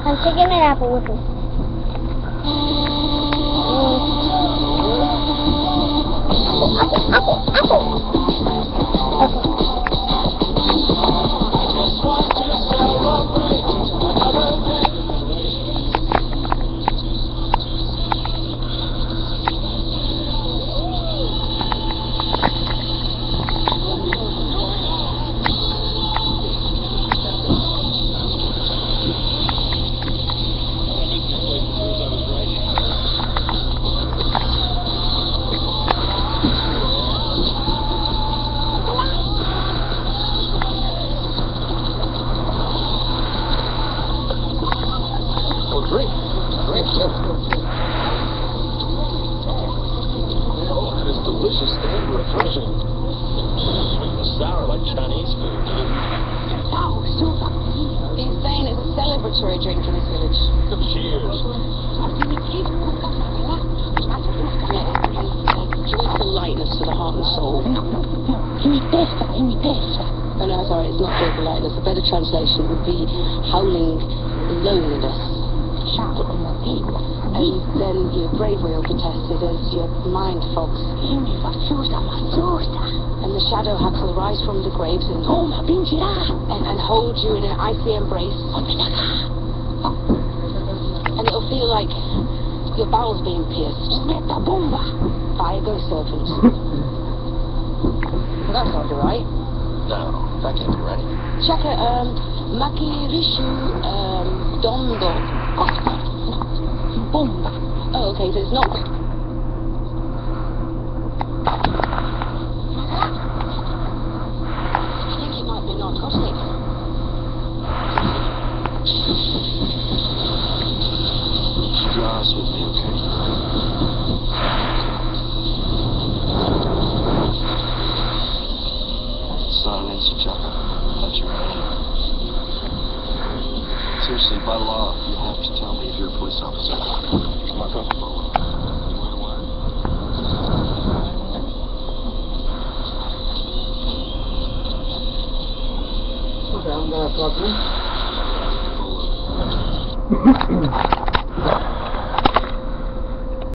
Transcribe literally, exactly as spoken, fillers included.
산책이나 해보고. 아고, 아고, 아고. Drink. Drink, yes. Oh, that is delicious and refreshing. Sweet and sour like Chinese food. He's saying it's a celebratory drink in this village. Cheers. Joyful lightness for the heart and soul. In testa, in testa. Oh no, sorry, it's not joyful lightness. A better translation would be howling loneliness. And then your bravery will be tested as your mind fogs. And the shadow hacks will rise from the graves and, and, and hold you in an icy embrace. And it'll feel like your bowels being pierced by a ghost serpent. Well, that sounds alright. No, that can't be right. Check it, um, Makirishu, um, Dondo. Bomba. Oh, okay, so it's not... I think it might be narcotic. Keep your eyes with me, okay? Silence, Chaka. Let your hand. Seriously, by law, you have to tell me if you're a police officer. Mark up. You went away. Okay, I'm gonna talk to him.